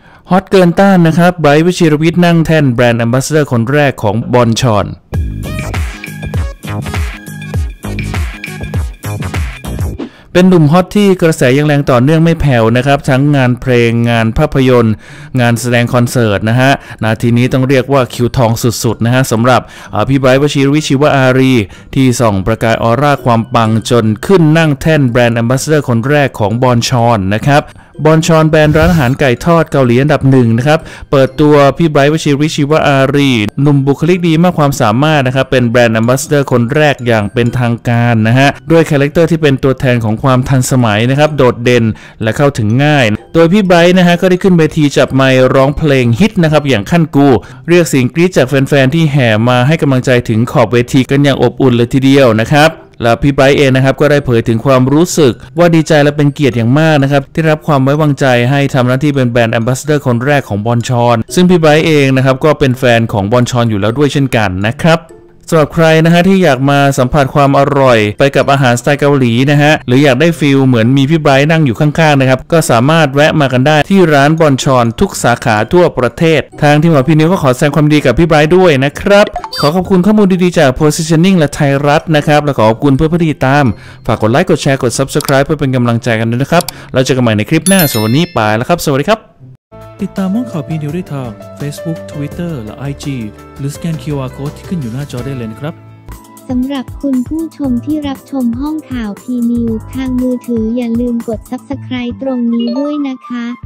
ฮอตเกินต้านนะครับไบรท์ วชิรวิทย์นั่งแท่นแบรนด์แอมบาสเดอร์คนแรกของบอนชอนเป็นหนุ่มฮอตที่กระแสยังแรงต่อเนื่องไม่แผ่วนะครับทั้งงานเพลงงานภาพยนตร์งานแสดงคอนเสิร์ตนะฮะนาทีนี้ต้องเรียกว่าคิวทองสุดๆนะฮะสำหรับพี่ไบรท์ วชิรวิทย์ ชีวอารีที่ส่องประกายออร่าความปังจนขึ้นนั่งแท่นแบรนด์แอมบาสเดอร์คนแรกของบอนชอนนะครับบอนชอนแบรนด์ร้านอาหารไก่ทอดเกาหลีอันดับหนึ่งนะครับเปิดตัวพี่ไบรท์ วชิรวิทย์ ชีวอารีหนุ่มบุคลิกดีมากความสามารถนะครับเป็นแบรนด์แอมบาสเดอร์คนแรกอย่างเป็นทางการนะฮะด้วยคาแรคเตอร์ที่เป็นตัวแทนของความทันสมัยนะครับโดดเด่นและเข้าถึงง่ายโดยพี่ไบรท์นะฮะก็ได้ขึ้นเวทีจับไมค์ร้องเพลงฮิตนะครับอย่างขั้นกูเรียกเสียงกรี๊ดจากแฟนๆที่แห่มาให้กำลังใจถึงขอบเวทีกันอย่างอบอุ่นเลยทีเดียวนะครับและพี่ไบรท์เองนะครับก็ได้เผยถึงความรู้สึกว่าดีใจและเป็นเกียรติอย่างมากนะครับที่รับความไว้วางใจให้ทำหน้าที่เป็นแบรนด์แอมบาสเดอร์คนแรกของบอนชอนซึ่งพี่ไบรท์เองนะครับก็เป็นแฟนของบอนชอนอยู่แล้วด้วยเช่นกันนะครับสำหรับใครนะฮะที่อยากมาสัมผัสความอร่อยไปกับอาหารสไตล์เกาหลีนะฮะหรืออยากได้ฟีลเหมือนมีพี่ไบรท์นั่งอยู่ข้างๆนะครับก็สามารถแวะมากันได้ที่ร้านบอนชอนทุกสาขาทั่วประเทศทางทีมของพี่นิวก็ขอแสดงความดีกับพี่ไบรท์ด้วยนะครับขอขอบคุณข้อมูลดีๆจาก Positioning และไทยรัฐนะครับและขอบคุณเพื่อนๆที่ตามฝากกดไลค์กดแชร์กด Subscribe เพื่อเป็นกำลังใจกันด้วยนะครับเราเจอกันใหม่ในคลิปหน้าสำหรับวันนี้ไปแล้วครับสวัสดีครับติดตามห้องข่าวพีนิวได้ทาง Facebook Twitter และ IG หรือสแกน QR Code ที่ขึ้นอยู่หน้าจอได้เลยนะครับสำหรับคุณผู้ชมที่รับชมห้องข่าวพีนิวทางมือถืออย่าลืมกด Subscribe ตรงนี้ด้วยนะคะ